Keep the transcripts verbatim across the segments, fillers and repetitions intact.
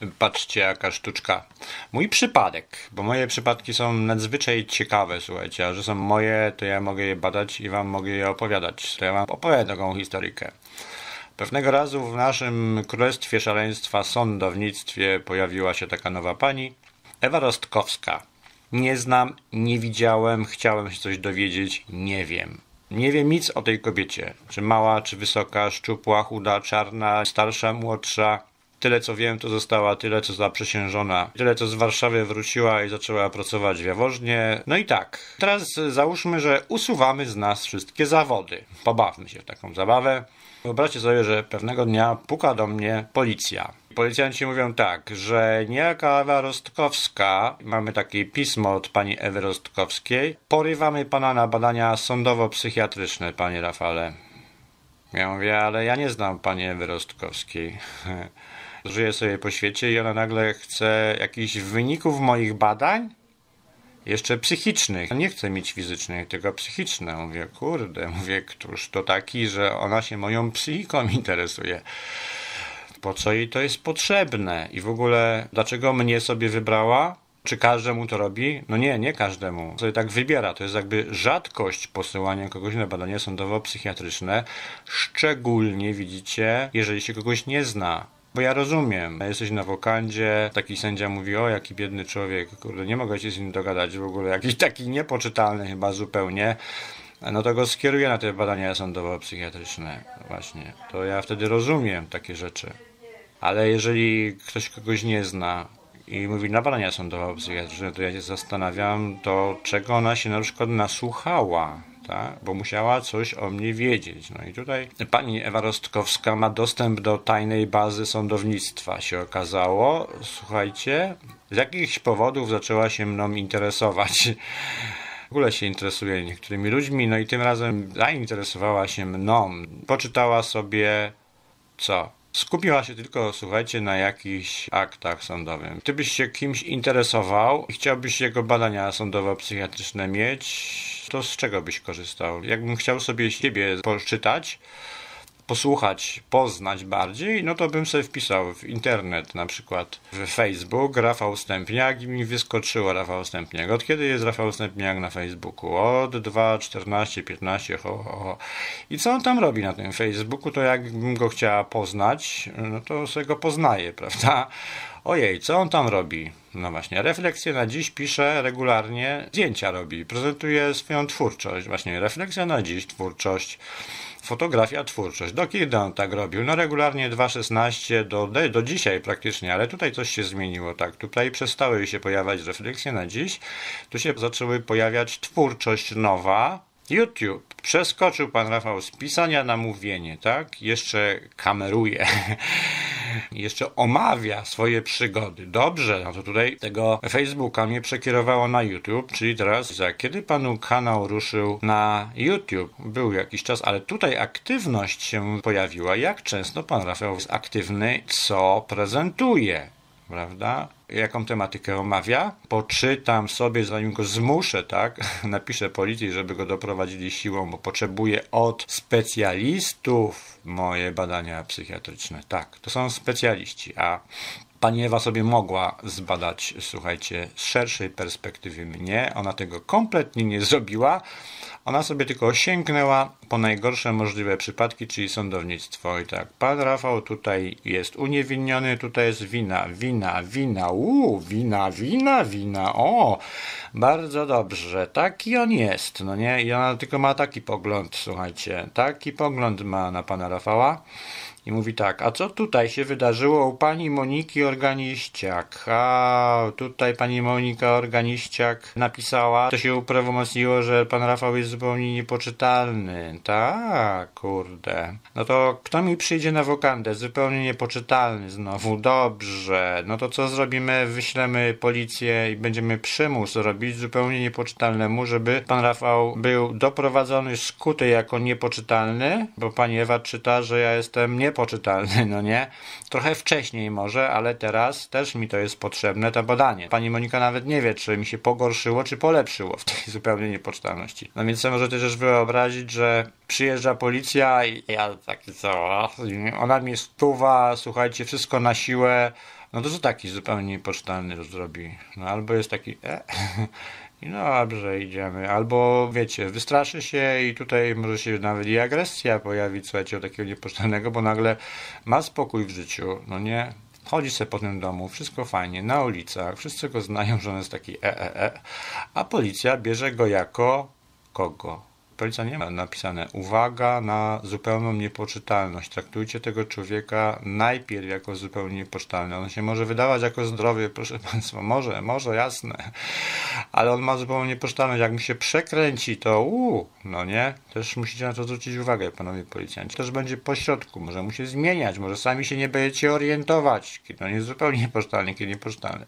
Patrzcie, jaka sztuczka. Mój przypadek, bo moje przypadki są nadzwyczaj ciekawe, słuchajcie, a że są moje, to ja mogę je badać i wam mogę je opowiadać. To ja wam opowiem taką historyjkę. Pewnego razu w naszym królestwie szaleństwa, sądownictwie pojawiła się taka nowa pani, Ewa Rostkowska. Nie znam, nie widziałem, chciałem się coś dowiedzieć, nie wiem. Nie wiem nic o tej kobiecie. Czy mała, czy wysoka, szczupła, chuda, czarna, starsza, młodsza. Tyle co wiem, to została tyle co zaprzysiężona. Tyle co z Warszawy wróciła i zaczęła pracować w Jaworznie. No i tak. Teraz załóżmy, że usuwamy z nas wszystkie zawody. Pobawmy się w taką zabawę. Wyobraźcie sobie, że pewnego dnia puka do mnie policja. Policjanci mówią tak, że niejaka Ewa Rostkowska, mamy takie pismo od pani Ewy Rostkowskiej, porywamy pana na badania sądowo-psychiatryczne, panie Rafale. Ja mówię, ale ja nie znam pani Ewy Rostkowskiej. Żyję sobie po świecie i ona nagle chce jakichś wyników moich badań? Jeszcze psychicznych. Nie chcę mieć fizycznych, tylko psychiczne. Mówię, kurde, mówię, któż to taki, że ona się moją psychiką interesuje. Po co jej to jest potrzebne? I w ogóle, dlaczego mnie sobie wybrała? Czy każdemu to robi? No nie, nie każdemu. Sobie tak wybiera. To jest jakby rzadkość posyłania kogoś na badanie sądowo-psychiatryczne. Szczególnie, widzicie, jeżeli się kogoś nie zna. Bo ja rozumiem, jesteś na wokandzie, taki sędzia mówi, o jaki biedny człowiek, kurde, nie mogę się z nim dogadać w ogóle, jakiś taki niepoczytalny chyba zupełnie, no to go skieruję na te badania sądowo-psychiatryczne właśnie. To ja wtedy rozumiem takie rzeczy. Ale jeżeli ktoś kogoś nie zna i mówi na badania sądowo-psychiatryczne, to ja się zastanawiam, to czego ona się na przykład nasłuchała. Tak? Bo musiała coś o mnie wiedzieć. No i tutaj pani Ewa Rostkowska ma dostęp do tajnej bazy sądownictwa, się okazało. Słuchajcie, z jakichś powodów zaczęła się mną interesować. W ogóle się interesuje niektórymi ludźmi, no i tym razem zainteresowała się mną. Poczytała sobie co? Skupiła się tylko, słuchajcie, na jakichś aktach sądowych. Gdybyś się kimś interesował i chciałbyś jego badania sądowo-psychiatryczne mieć, to z czego byś korzystał? Jakbym chciał sobie siebie poczytać, posłuchać, poznać bardziej, no to bym sobie wpisał w internet, na przykład w Facebook Rafał Stępniak i mi wyskoczyło Rafał Stępniak. Od kiedy jest Rafał Stępniak na Facebooku? Od dwa, czternaście, piętnaście, ho, ho, ho. I co on tam robi na tym Facebooku? To jakbym go chciała poznać, no to sobie go poznaję, prawda? Ojej, co on tam robi? No właśnie, refleksje na dziś pisze regularnie, zdjęcia robi, prezentuje swoją twórczość. Właśnie, refleksja na dziś, twórczość, fotografia, twórczość. Do kiedy on tak robił? No regularnie dwa szesnaście do, do dzisiaj praktycznie, ale tutaj coś się zmieniło, tak. Tutaj przestały się pojawiać refleksje na dziś, tu się zaczęły pojawiać twórczość nowa. YouTube. Przeskoczył pan Rafał z pisania na mówienie, tak? Jeszcze kameruje. Jeszcze omawia swoje przygody. Dobrze, no to tutaj tego Facebooka mnie przekierowało na YouTube, czyli teraz za kiedy panu kanał ruszył na YouTube? Był jakiś czas, ale tutaj aktywność się pojawiła. Jak często pan Rafał jest aktywny, co prezentuje? Prawda? Jaką tematykę omawia? Poczytam sobie, zanim go zmuszę, tak? Napiszę policji, żeby go doprowadzili siłą, bo potrzebuję od specjalistów moje badania psychiatryczne. Tak, to są specjaliści, a pani Ewa sobie mogła zbadać, słuchajcie, z szerszej perspektywy mnie. Ona tego kompletnie nie zrobiła. Ona sobie tylko sięgnęła po najgorsze możliwe przypadki, czyli sądownictwo. I tak, pan Rafał tutaj jest uniewinniony, tutaj jest wina, wina, wina, uuu, wina, wina, wina, o, bardzo dobrze, taki on jest, no nie? I ona tylko ma taki pogląd, słuchajcie, taki pogląd ma na pana Rafała. I mówi tak, a co tutaj się wydarzyło u pani Moniki Organiściak? A tutaj pani Monika Organiściak napisała, to się uprawomocniło, że pan Rafał jest zupełnie niepoczytalny. Tak, kurde. No to kto mi przyjdzie na wokandę? Zupełnie niepoczytalny znowu. Dobrze. No to co zrobimy? Wyślemy policję i będziemy przymus robić zupełnie niepoczytalnemu, żeby pan Rafał był doprowadzony, skuty jako niepoczytalny, bo pani Ewa czyta, że ja jestem niepoczytalny. Poczytalny, no nie? Trochę wcześniej może, ale teraz też mi to jest potrzebne, to badanie. Pani Monika nawet nie wie, czy mi się pogorszyło, czy polepszyło w tej zupełnie niepoczytalności. No więc sobie możecie też wyobrazić, że przyjeżdża policja i ja taki co, ona mnie stuwa, słuchajcie, wszystko na siłę, no to co taki zupełnie niepocztalny zrobi? No albo jest taki, e, i no dobrze, idziemy. Albo wiecie, wystraszy się i tutaj może się nawet i agresja pojawić, słuchajcie, o takiego niepocztalnego, bo nagle ma spokój w życiu, no nie? Chodzi sobie po tym domu, wszystko fajnie, na ulicach, wszyscy go znają, że on jest taki e, e, e, a policja bierze go jako kogo? Policja nie ma napisane uwaga na zupełną niepoczytalność. Traktujcie tego człowieka najpierw jako zupełnie niepoczytalny. On się może wydawać jako zdrowy, proszę Państwa, może, może, jasne, ale on ma zupełnie niepoczytalność. Jak mu się przekręci, to uuu, no nie? Też musicie na to zwrócić uwagę, panowie policjanci. Też będzie pośrodku, może mu się zmieniać, może sami się nie będziecie orientować, kiedy on jest zupełnie niepoczytalny, kiedy niepoczytalny.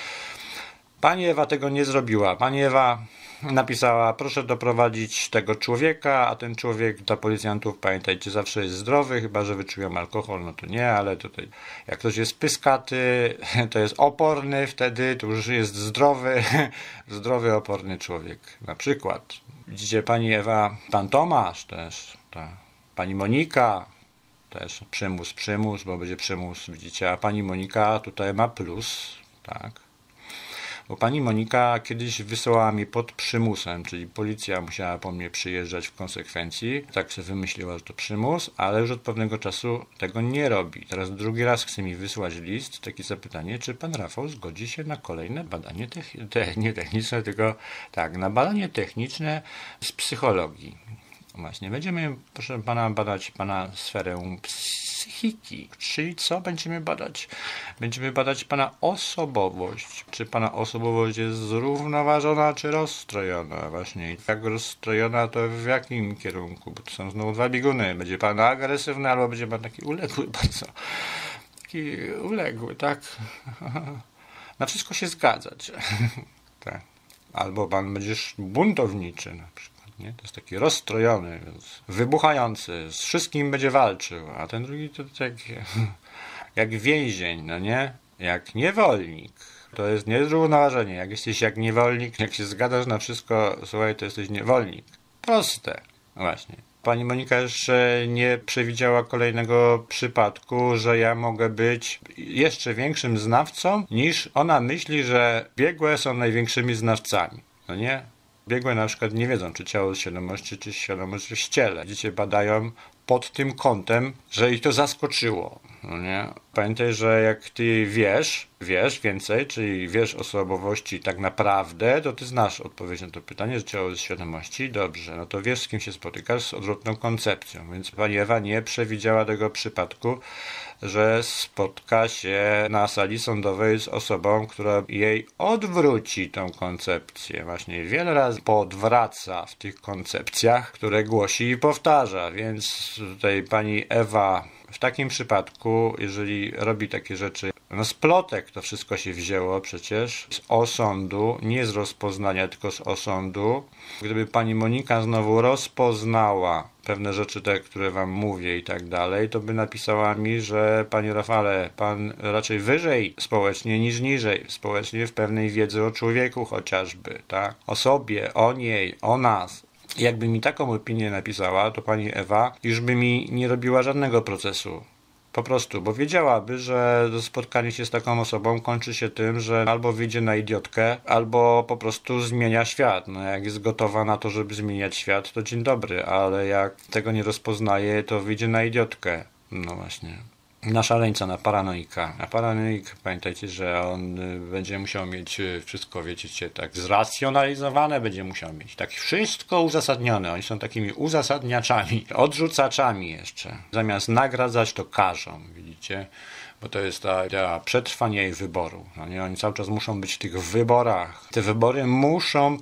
Pani Ewa tego nie zrobiła. Pani Ewa napisała, proszę doprowadzić tego człowieka, a ten człowiek dla policjantów, pamiętajcie, zawsze jest zdrowy, chyba że wyczują alkohol, no to nie, ale tutaj jak ktoś jest pyskaty, to jest oporny, wtedy to już jest zdrowy, zdrowy, oporny człowiek. Na przykład, widzicie, pani Ewa, pan Tomasz też, ta, pani Monika, też przymus, przymus, bo będzie przymus, widzicie, a pani Monika tutaj ma plus, tak. Bo pani Monika kiedyś wysłała mi pod przymusem, czyli policja musiała po mnie przyjeżdżać w konsekwencji. Tak sobie wymyśliła, że to przymus, ale już od pewnego czasu tego nie robi. Teraz drugi raz chce mi wysłać list, takie zapytanie, czy pan Rafał zgodzi się na kolejne badanie techniczne, te, nie techniczne, tylko tak, na badanie techniczne z psychologii. Właśnie, będziemy, proszę pana, badać pana sferę psychiki. Czyli co będziemy badać? Będziemy badać pana osobowość. Czy pana osobowość jest zrównoważona, czy rozstrojona? Właśnie, jak rozstrojona, to w jakim kierunku? Bo to są znowu dwa bieguny. Będzie pan agresywny, albo będzie pan taki uległy bardzo. Taki uległy, tak? Na wszystko się zgadzać. Tak. Albo pan będziesz buntowniczy na przykład. Nie? To jest taki rozstrojony, wybuchający, z wszystkim będzie walczył, a ten drugi to tak jak więzień, no nie? Jak niewolnik. To jest niezrównoważenie. Jak jesteś jak niewolnik, jak się zgadzasz na wszystko, słuchaj, to jesteś niewolnik. Proste. Właśnie. Pani Monika jeszcze nie przewidziała kolejnego przypadku, że ja mogę być jeszcze większym znawcą, niż ona myśli, że biegłe są największymi znawcami. No nie? Biegłe na przykład nie wiedzą, czy ciało z świadomości, czy świadomość jest w ciele. Dzieci badają pod tym kątem, że ich to zaskoczyło. No nie? Pamiętaj, że jak ty wiesz, wiesz więcej, czyli wiesz osobowości tak naprawdę, to ty znasz odpowiedź na to pytanie, że ciało z świadomości. Dobrze, no to wiesz, z kim się spotykasz, z odwrotną koncepcją. Więc pani Ewa nie przewidziała tego przypadku, że spotka się na sali sądowej z osobą, która jej odwróci tą koncepcję. Właśnie wiele razy podwraca w tych koncepcjach, które głosi i powtarza. Więc tutaj pani Ewa w takim przypadku, jeżeli robi takie rzeczy, no z plotek to wszystko się wzięło przecież, z osądu, nie z rozpoznania, tylko z osądu. Gdyby pani Monika znowu rozpoznała pewne rzeczy, te, które wam mówię i tak dalej, to by napisała mi, że panie Rafale, pan raczej wyżej społecznie niż niżej społecznie w pewnej wiedzy o człowieku chociażby, tak? O sobie, o niej, o nas. Jakby mi taką opinię napisała, to pani Ewa już by mi nie robiła żadnego procesu. Po prostu, bo wiedziałaby, że spotkanie się z taką osobą kończy się tym, że albo wyjdzie na idiotkę, albo po prostu zmienia świat. No jak jest gotowa na to, żeby zmieniać świat, to dzień dobry, ale jak tego nie rozpoznaje, to wyjdzie na idiotkę. No właśnie. Na szaleńca, na paranoika. A paranoik, pamiętajcie, że on będzie musiał mieć wszystko, wiecie, tak zracjonalizowane, będzie musiał mieć tak wszystko uzasadnione. Oni są takimi uzasadniaczami, odrzucaczami jeszcze. Zamiast nagradzać, to karzą, widzicie? Bo to jest ta idea przetrwania i wyboru. No nie? Oni cały czas muszą być w tych wyborach. Te wybory muszą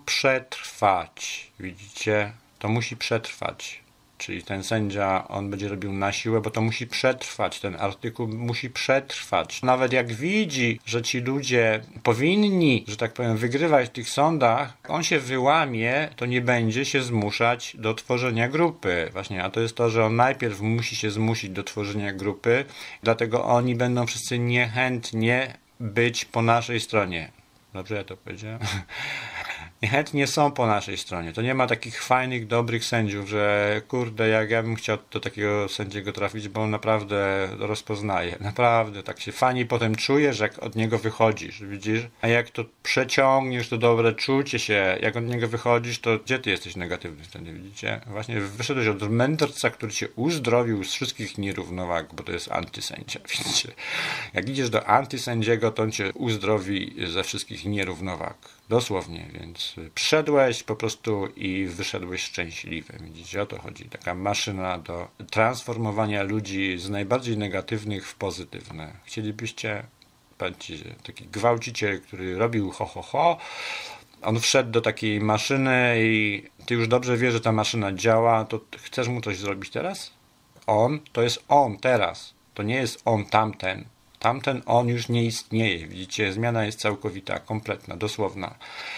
przetrwać, widzicie? To musi przetrwać. Czyli ten sędzia, on będzie robił na siłę, bo to musi przetrwać, ten artykuł musi przetrwać. Nawet jak widzi, że ci ludzie powinni, że tak powiem, wygrywać w tych sądach, on się wyłamie, to nie będzie się zmuszać do tworzenia grupy. Właśnie, a to jest to, że on najpierw musi się zmusić do tworzenia grupy, dlatego oni będą wszyscy niechętnie być po naszej stronie. Dobrze ja to powiedziałem? i chętnie są po naszej stronie. To nie ma takich fajnych, dobrych sędziów, że kurde, jak ja bym chciał do takiego sędziego trafić, bo on naprawdę rozpoznaje. Naprawdę, tak się fajnie potem czujesz, jak od niego wychodzisz, widzisz? A jak to przeciągniesz, to dobre czucie się, jak od niego wychodzisz, to gdzie ty jesteś negatywny wtedy, widzicie? Właśnie wyszedłeś od mędrca, który cię uzdrowił z wszystkich nierównowag, bo to jest antysędzia, widzicie? Jak idziesz do antysędziego, to on cię uzdrowi ze wszystkich nierównowag. Dosłownie, więc przyszedłeś po prostu i wyszedłeś szczęśliwy. Widzicie, o to chodzi. Taka maszyna do transformowania ludzi z najbardziej negatywnych w pozytywne. Chcielibyście, patrzcie, taki gwałciciel, który robił ho, ho, ho, on wszedł do takiej maszyny i ty już dobrze wiesz, że ta maszyna działa, to chcesz mu coś zrobić teraz? On, to jest on teraz. To nie jest on tamten. Tamten on już nie istnieje. Widzicie, zmiana jest całkowita, kompletna, dosłowna.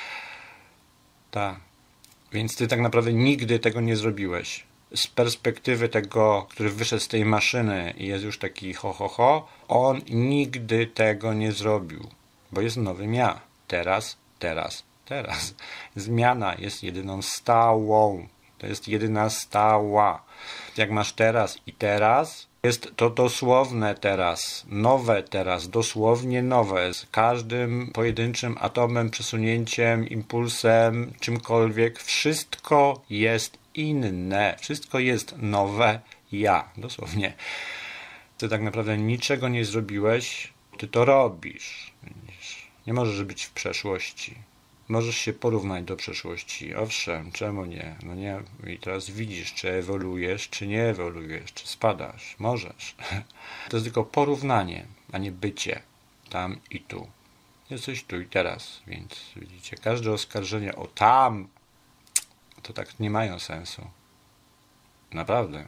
Tak. Więc ty tak naprawdę nigdy tego nie zrobiłeś. Z perspektywy tego, który wyszedł z tej maszyny i jest już taki ho, ho, ho, on nigdy tego nie zrobił. Bo jest nowym ja. Teraz, teraz, teraz. Zmiana jest jedyną stałą. To jest jedyna stała. Jak masz teraz i teraz, jest to dosłowne teraz, nowe teraz, dosłownie nowe, z każdym pojedynczym atomem, przesunięciem, impulsem, czymkolwiek. Wszystko jest inne, wszystko jest nowe ja, dosłownie. Ty tak naprawdę niczego nie zrobiłeś, ty to robisz. Nie możesz być w przeszłości. Możesz się porównać do przeszłości. Owszem, czemu nie? No nie. I teraz widzisz, czy ewoluujesz, czy nie ewoluujesz, czy spadasz. Możesz. To jest tylko porównanie, a nie bycie tam i tu. Jesteś tu i teraz, więc widzicie, każde oskarżenie o tam, to tak nie mają sensu. Naprawdę.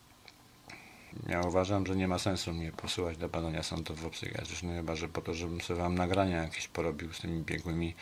Ja uważam, że nie ma sensu mnie posyłać do badania sądowo-psychiatrycznego, chyba że po to, żebym sobie wam nagrania jakieś porobił z tymi biegłymi,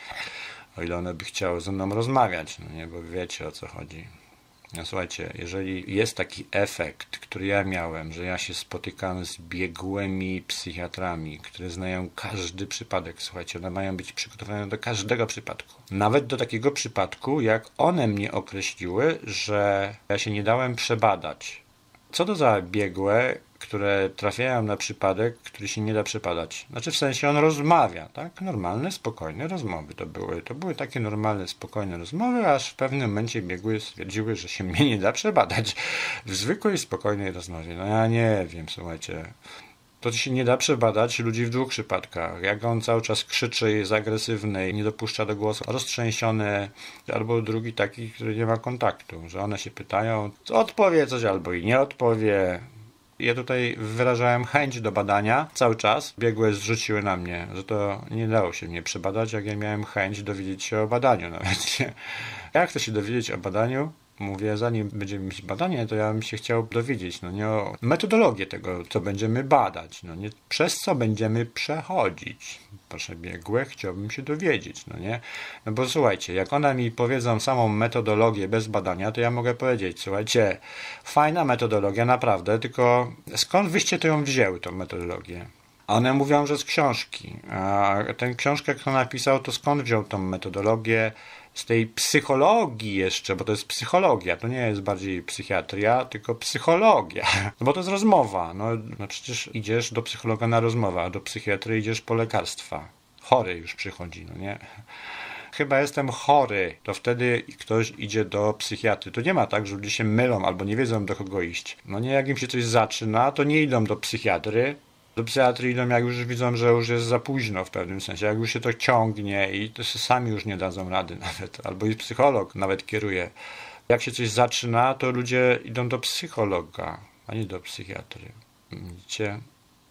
o ile one by chciały ze mną rozmawiać, no nie, bo wiecie, o co chodzi. No słuchajcie, jeżeli jest taki efekt, który ja miałem, że ja się spotykam z biegłymi psychiatrami, które znają każdy przypadek, słuchajcie, one mają być przygotowane do każdego przypadku. Nawet do takiego przypadku, jak one mnie określiły, że ja się nie dałem przebadać. Co to za biegłe, które trafiają na przypadek, który się nie da przepadać? Znaczy w sensie on rozmawia, tak? Normalne, spokojne rozmowy to były. To były takie normalne, spokojne rozmowy, aż w pewnym momencie biegłe stwierdziły, że się mnie nie da przebadać w zwykłej, spokojnej rozmowie. No ja nie wiem, słuchajcie. To się nie da przebadać ludzi w dwóch przypadkach. Jak on cały czas krzyczy, jest agresywny, nie dopuszcza do głosu, roztrzęsiony, albo drugi taki, który nie ma kontaktu, że one się pytają, odpowie coś albo i nie odpowie. Ja tutaj wyrażałem chęć do badania cały czas. Biegłe zrzuciły na mnie, że to nie dało się mnie przebadać, jak ja miałem chęć dowiedzieć się o badaniu nawet. Jak chcę się dowiedzieć o badaniu? Mówię, zanim będziemy mieć badanie, to ja bym się chciał dowiedzieć, no nie o metodologię tego, co będziemy badać, no nie, przez co będziemy przechodzić. Proszę biegłe, chciałbym się dowiedzieć, no nie. No bo słuchajcie, jak one mi powiedzą samą metodologię bez badania, to ja mogę powiedzieć, słuchajcie, fajna metodologia, naprawdę, tylko skąd wyście to ją wzięły, tą metodologię? A one mówią, że z książki. A ten książkę, kto napisał, to skąd wziął tą metodologię? Z tej psychologii jeszcze, bo to jest psychologia, to nie jest bardziej psychiatria, tylko psychologia. No bo to jest rozmowa. No, no przecież idziesz do psychologa na rozmowę, a do psychiatry idziesz po lekarstwa. Chory już przychodzi, no nie? Chyba jestem chory, to wtedy ktoś idzie do psychiatry. To nie ma tak, że ludzie się mylą albo nie wiedzą, do kogo iść. No nie, jak im się coś zaczyna, to nie idą do psychiatry. Do psychiatry idą, jak już widzą, że już jest za późno w pewnym sensie, jak już się to ciągnie i to sami już nie dadzą rady nawet, albo i psycholog nawet kieruje. Jak się coś zaczyna, to ludzie idą do psychologa, a nie do psychiatry. Widzicie?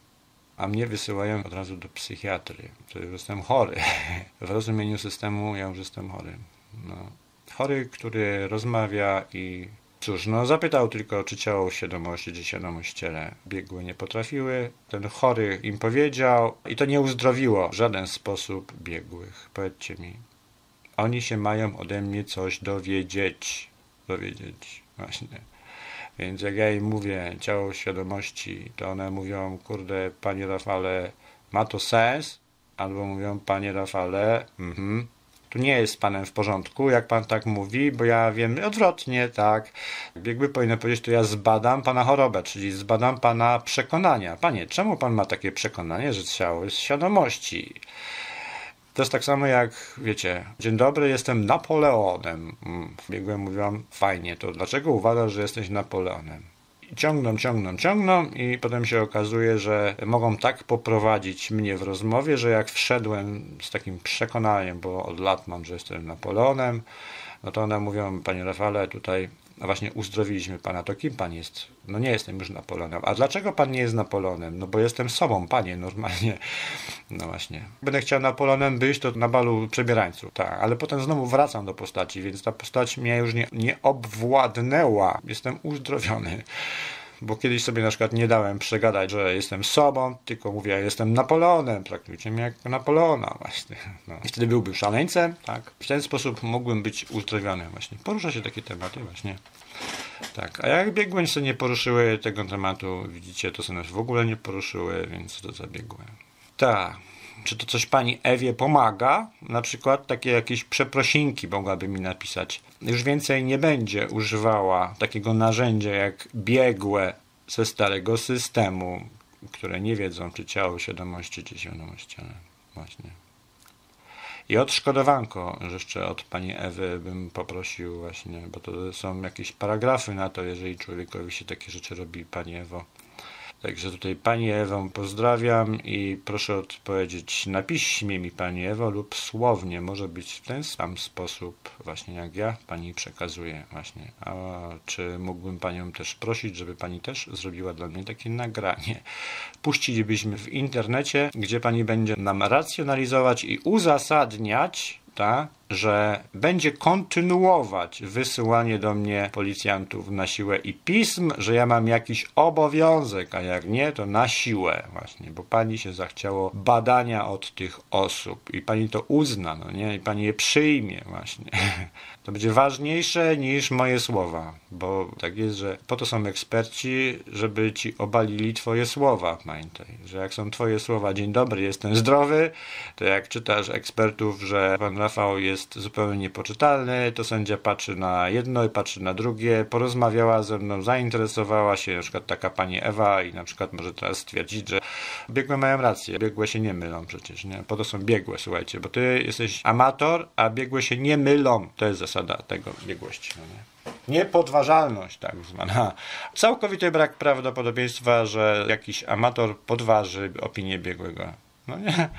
A mnie wysyłają od razu do psychiatry, to już jestem chory. W rozumieniu systemu ja już jestem chory. No. Chory, który rozmawia i cóż, no zapytał tylko, czy ciało świadomości, czy świadomość ciele. Biegłe nie potrafiły. Ten chory im powiedział i to nie uzdrowiło w żaden sposób biegłych. Powiedzcie mi. Oni się mają ode mnie coś dowiedzieć. Dowiedzieć. Właśnie. Więc jak ja im mówię ciało świadomości, to one mówią, kurde, panie Rafale, ma to sens? Albo mówią, panie Rafale, mhm. tu nie jest z panem w porządku, jak pan tak mówi, bo ja wiem odwrotnie, tak. Biegły powinien powiedzieć, to ja zbadam pana chorobę, czyli zbadam pana przekonania. Panie, czemu pan ma takie przekonanie, że ciało jest świadomości? To jest tak samo jak, wiecie, dzień dobry, jestem Napoleonem. Biegłem, mówiłam, fajnie, to dlaczego uważasz, że jesteś Napoleonem? I ciągną, ciągną, ciągną i potem się okazuje, że mogą tak poprowadzić mnie w rozmowie, że jak wszedłem z takim przekonaniem, bo od lat mam, że jestem Napoleonem, no to one mówią, panie Rafale, tutaj no właśnie uzdrowiliśmy pana, to kim pan jest? No nie jestem już Napoleonem. A dlaczego pan nie jest Napoleonem? No bo jestem sobą, panie, normalnie. No właśnie. Będę chciał Napoleonem być, to na balu przebierańców, tak. Ale potem znowu wracam do postaci, więc ta postać mnie już nie, nie obwładnęła. Jestem uzdrowiony. Bo kiedyś sobie na przykład nie dałem przegadać, że jestem sobą, tylko mówię, ja jestem Napoleonem, traktujcie mnie jak Napoleona właśnie. No. I wtedy byłbym szaleńcem, tak? W ten sposób mógłbym być uzdrowiony właśnie. Porusza się takie tematy właśnie. Tak, a jak biegłe się nie poruszyły tego tematu, widzicie, to sobie w ogóle nie poruszyły, więc to zabiegłe. Tak. Czy to coś pani Ewie pomaga? Na przykład takie jakieś przeprosinki mogłaby mi napisać. Już więcej nie będzie używała takiego narzędzia jak biegłe ze starego systemu, które nie wiedzą, czy ciało świadomości, czy świadomości, ale właśnie. I odszkodowanko jeszcze od pani Ewy bym poprosił właśnie, bo to są jakieś paragrafy na to, jeżeli człowiekowi się takie rzeczy robi, pani Ewo. Także tutaj Pani Ewę pozdrawiam i proszę odpowiedzieć na piśmie mi Pani Ewo lub słownie. Może być w ten sam sposób właśnie jak ja Pani przekazuję właśnie. A czy mógłbym Panią też prosić, żeby Pani też zrobiła dla mnie takie nagranie. Puścilibyśmy w internecie, gdzie Pani będzie nam racjonalizować i uzasadniać, tak, że będzie kontynuować wysyłanie do mnie policjantów na siłę i pism, że ja mam jakiś obowiązek, a jak nie, to na siłę właśnie, bo pani się zachciało badania od tych osób i pani to uzna, no nie, i pani je przyjmie właśnie. To będzie ważniejsze niż moje słowa, bo tak jest, że po to są eksperci, żeby ci obalili twoje słowa, pamiętaj, że jak są twoje słowa, dzień dobry, jestem zdrowy, to jak czytasz ekspertów, że pan Rafał jest zupełnie niepoczytalny, to sędzia patrzy na jedno i patrzy na drugie, porozmawiała ze mną, zainteresowała się, na przykład taka pani Ewa i na przykład może teraz stwierdzić, że biegłe mają rację, biegłe się nie mylą przecież, nie? Po to są biegłe, słuchajcie, bo ty jesteś amator, a biegłe się nie mylą, to jest zasada tego biegłości, no nie? Niepodważalność tak zwana. Całkowity brak prawdopodobieństwa, że jakiś amator podważy opinię biegłego. No nie?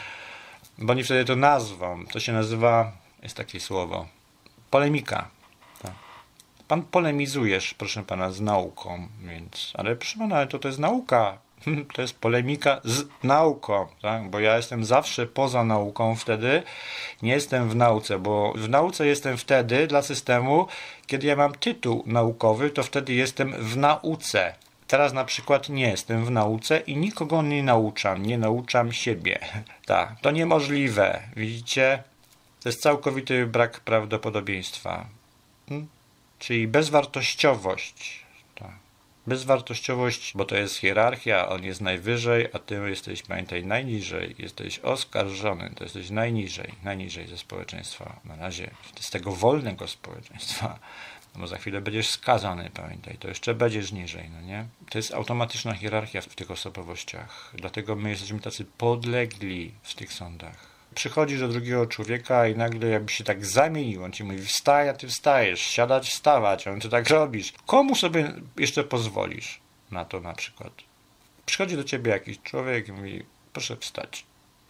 Bo oni wtedy to nazwą. To się nazywa, jest takie słowo, polemika. Tak. Pan polemizujesz, proszę pana, z nauką, więc, ale proszę pana, to, to jest nauka. To jest polemika z nauką, tak? Bo ja jestem zawsze poza nauką wtedy, nie jestem w nauce, bo w nauce jestem wtedy dla systemu, kiedy ja mam tytuł naukowy, to wtedy jestem w nauce. Teraz na przykład nie jestem w nauce i nikogo nie nauczam, nie nauczam siebie. Tak, to niemożliwe, widzicie? To jest całkowity brak prawdopodobieństwa. Hmm? Czyli bezwartościowość. Bezwartościowość, bo to jest hierarchia, on jest najwyżej, a ty jesteś, pamiętaj, najniżej, jesteś oskarżony, to jesteś najniżej, najniżej ze społeczeństwa, na razie z tego wolnego społeczeństwa, no bo za chwilę będziesz skazany, pamiętaj, to jeszcze będziesz niżej, no nie? To jest automatyczna hierarchia w tych osobowościach, dlatego my jesteśmy tacy podlegli w tych sądach. Przychodzisz do drugiego człowieka i nagle jakby się tak zamienił. On ci mówi, wstaj, a ty wstajesz, siadać, wstawać, a on ty tak robisz. Komu sobie jeszcze pozwolisz na to na przykład? Przychodzi do ciebie jakiś człowiek i mówi, proszę wstać.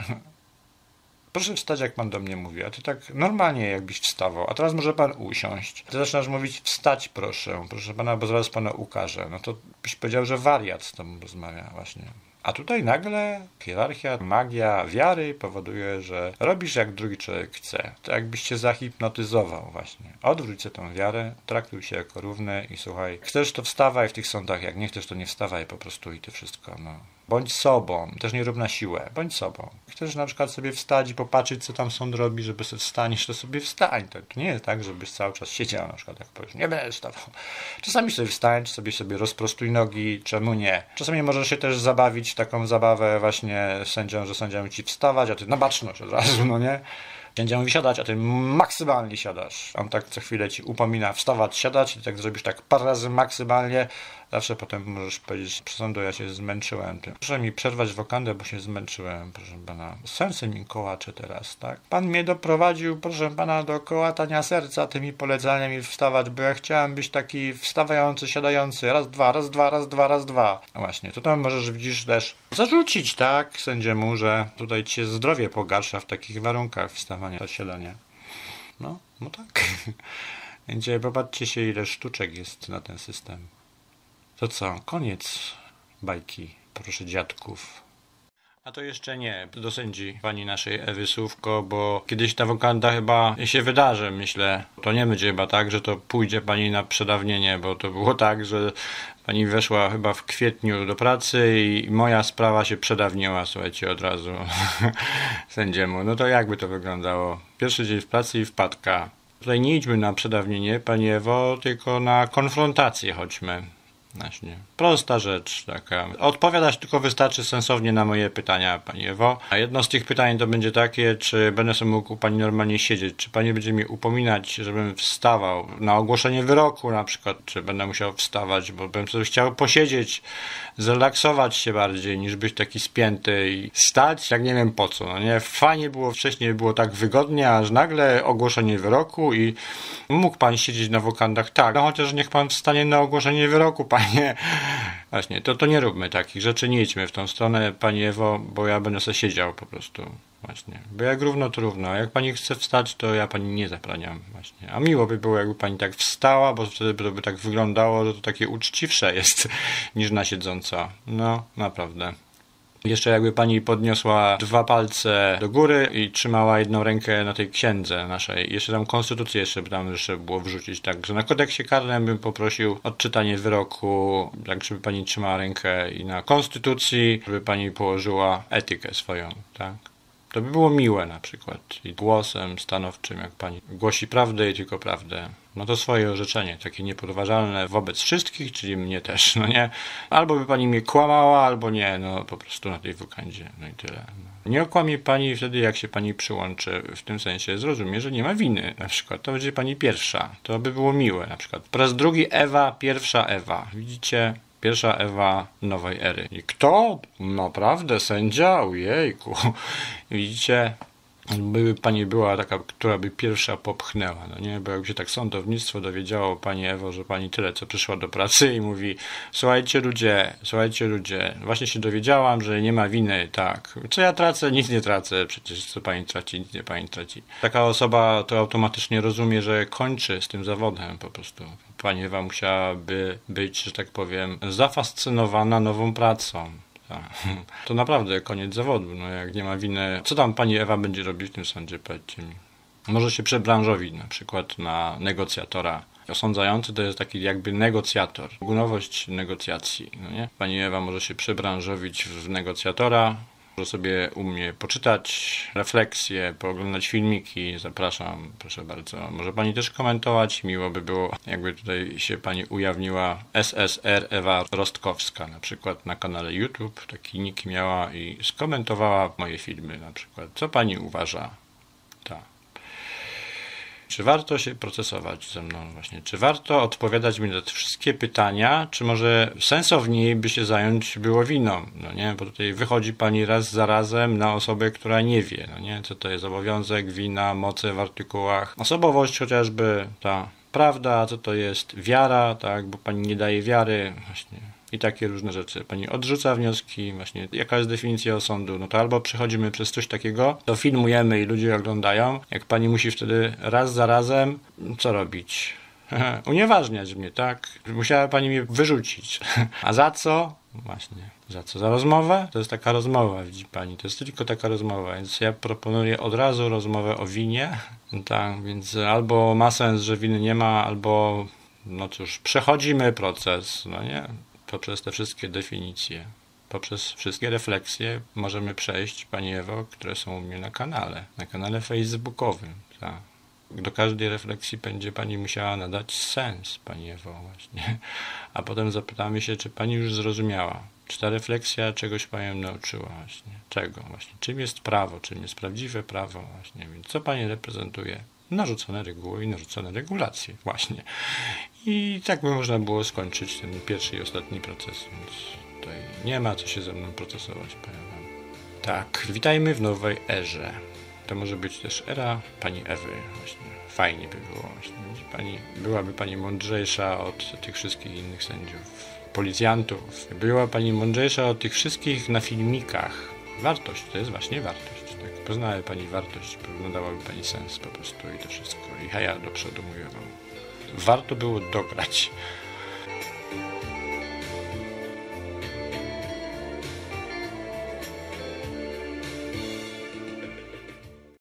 Proszę wstać, jak pan do mnie mówi, a ty tak normalnie jakbyś wstawał, a teraz może pan usiąść. Ty zaczynasz mówić, wstać proszę, proszę pana, bo zaraz pana ukażę. No to byś powiedział, że wariat z tobą rozmawia właśnie. A tutaj nagle hierarchia, magia wiary powoduje, że robisz jak drugi człowiek chce. To jakbyś cię zahipnotyzował właśnie. Odwróć sobie tą wiarę, traktuj się jako równy i słuchaj, chcesz to wstawaj w tych sądach, jak nie chcesz to nie wstawaj po prostu i to wszystko. No. Bądź sobą, też nie rób na siłę, bądź sobą. Chcesz na przykład sobie wstać i popatrzeć, co tam sąd robi, żeby sobie wstaniesz, to sobie wstań. To nie jest tak, żebyś cały czas siedział na przykład, jak powiesz, nie będę wstawał. Czasami sobie wstań, sobie sobie rozprostuj nogi, czemu nie? Czasami możesz się też zabawić taką zabawę właśnie sędzią, że sędzia ci wstawać, a ty na baczność od razu, no nie? Sędzia mówi siadać, a ty maksymalnie siadasz. On tak co chwilę ci upomina wstawać, siadać i tak zrobisz tak parę razy maksymalnie. Zawsze potem możesz powiedzieć, przesądu, ja się zmęczyłem tym. Proszę mi przerwać wokandę, bo się zmęczyłem, proszę pana. Serce mi kołacze teraz, tak? Pan mnie doprowadził, proszę pana, do kołatania serca tymi polecaniami wstawać, bo ja chciałem być taki wstawający, siadający. Raz, dwa, raz, dwa, raz, dwa, raz, dwa. No właśnie, to tam możesz, widzisz, też zarzucić, tak, sędziemu, że tutaj ci się zdrowie pogarsza w takich warunkach wstawania, siadania. No, no tak. Więc popatrzcie się, ile sztuczek jest na ten system. To co? Koniec bajki, proszę dziadków. A to jeszcze nie, do sędzi pani naszej Ewy Słówko, bo kiedyś ta wokanda chyba się wydarzy, myślę. To nie będzie chyba tak, że to pójdzie pani na przedawnienie, bo to było tak, że pani weszła chyba w kwietniu do pracy i moja sprawa się przedawniła, słuchajcie, od razu sędziemu. No to jakby to wyglądało? Pierwszy dzień w pracy i wpadka. Tutaj nie idźmy na przedawnienie, pani Ewo, tylko na konfrontację chodźmy. Właśnie. Prosta rzecz taka. Odpowiadać tylko wystarczy sensownie na moje pytania, pani Ewo. A jedno z tych pytań to będzie takie, czy będę sobie mógł u pani normalnie siedzieć, czy pani będzie mi upominać, żebym wstawał na ogłoszenie wyroku na przykład, czy będę musiał wstawać, bo bym sobie chciał posiedzieć, zrelaksować się bardziej, niż być taki spięty i stać, jak nie wiem po co. No nie, fajnie było, wcześniej było tak wygodnie, aż nagle ogłoszenie wyroku i mógł pan siedzieć na wokandach. Tak, no chociaż niech pan wstanie na ogłoszenie wyroku, panie. Właśnie, to, to nie róbmy takich rzeczy, nie idźmy w tą stronę, pani Ewo, bo ja będę sobie siedział po prostu. Właśnie, bo jak równo, to równo. A jak pani chce wstać, to ja pani nie zabraniam. Właśnie. A miło by było, jakby pani tak wstała, bo wtedy by, by tak wyglądało, że to takie uczciwsze jest niż na siedząca. No, naprawdę. Jeszcze jakby pani podniosła dwa palce do góry i trzymała jedną rękę na tej księdze naszej. Jeszcze tam konstytucję jeszcze by tam jeszcze było wrzucić. Także na kodeksie karnym bym poprosił odczytanie wyroku, tak żeby pani trzymała rękę i na konstytucji, żeby pani położyła etykę swoją, tak? To by było miłe na przykład. I głosem stanowczym, jak pani głosi prawdę i tylko prawdę. No to swoje orzeczenie, takie niepodważalne wobec wszystkich, czyli mnie też, no nie? Albo by pani mnie kłamała, albo nie, no po prostu na tej wokandzie, no i tyle. No. Nie okłamie pani wtedy, jak się pani przyłączy, w tym sensie zrozumie, że nie ma winy, na przykład. To będzie pani pierwsza, to by było miłe, na przykład. Po raz drugi Ewa, pierwsza Ewa. Widzicie? Pierwsza Ewa nowej ery. I kto? Naprawdę, sędzia? Ojejku. Widzicie? By pani była taka, która by pierwsza popchnęła, no nie? Bo jakby się tak sądownictwo dowiedziało, pani Ewo, że pani tyle co przyszła do pracy i mówi: słuchajcie ludzie, słuchajcie ludzie, właśnie się dowiedziałam, że nie ma winy, tak. Co ja tracę? Nic nie tracę, przecież co pani traci, nic nie pani traci. Taka osoba to automatycznie rozumie, że kończy z tym zawodem po prostu. Pani Ewa musiałaby być, że tak powiem, zafascynowana nową pracą. To naprawdę koniec zawodu, no jak nie ma winy. Co tam pani Ewa będzie robić w tym sądzie, powiedzcie mi. Może się przebranżowić na przykład na negocjatora. Osądzający to jest taki jakby negocjator. Gunowość negocjacji, no nie? Pani Ewa może się przebranżowić w negocjatora. Może sobie u mnie poczytać refleksje, pooglądać filmiki. Zapraszam, proszę bardzo. Może pani też komentować. Miło by było, jakby tutaj się pani ujawniła. S S R Ewa Rostkowska na przykład na kanale YouTube. Taki nick miała i skomentowała moje filmy na przykład. Co pani uważa? Tak. Czy warto się procesować ze mną właśnie? Czy warto odpowiadać mi na te wszystkie pytania? Czy może sensowniej by się zająć było winą? No nie, bo tutaj wychodzi pani raz za razem na osobę, która nie wie, no nie, co to jest obowiązek, wina, moce w artykułach, osobowość chociażby, ta prawda, co to jest wiara, tak, bo pani nie daje wiary, właśnie. I takie różne rzeczy. Pani odrzuca wnioski, właśnie jaka jest definicja osądu. No to albo przechodzimy przez coś takiego, to filmujemy i ludzie oglądają. Jak pani musi wtedy raz za razem, co robić? Unieważniać mnie, tak? Musiała pani mnie wyrzucić. A za co? Właśnie. Za co? Za rozmowę? To jest taka rozmowa, widzi pani. To jest tylko taka rozmowa, więc ja proponuję od razu rozmowę o winie. Tak, więc albo ma sens, że winy nie ma, albo no cóż, przechodzimy proces, no nie? Poprzez te wszystkie definicje, poprzez wszystkie refleksje możemy przejść, pani Ewo, które są u mnie na kanale, na kanale facebookowym. Tak. do każdej refleksji będzie pani musiała nadać sens, pani Ewo, właśnie. A potem zapytamy się, czy pani już zrozumiała, czy ta refleksja czegoś panią nauczyła właśnie. Czego właśnie? Czym jest prawo, czym jest prawdziwe prawo właśnie. Więc co pani reprezentuje? Narzucone reguły i narzucone regulacje właśnie. I tak by można było skończyć ten pierwszy i ostatni proces, więc tutaj nie ma co się ze mną procesować, powiem wam. Tak, witajmy w nowej erze. To może być też era pani Ewy właśnie. Fajnie by było właśnie. Pani, byłaby pani mądrzejsza od tych wszystkich innych sędziów, policjantów. Była pani mądrzejsza od tych wszystkich na filmikach. Wartość, to jest właśnie wartość. Tak, poznałaby pani wartość, nadałaby pani sens po prostu i to wszystko. I ja do przodu mówię wam. Warto było dograć.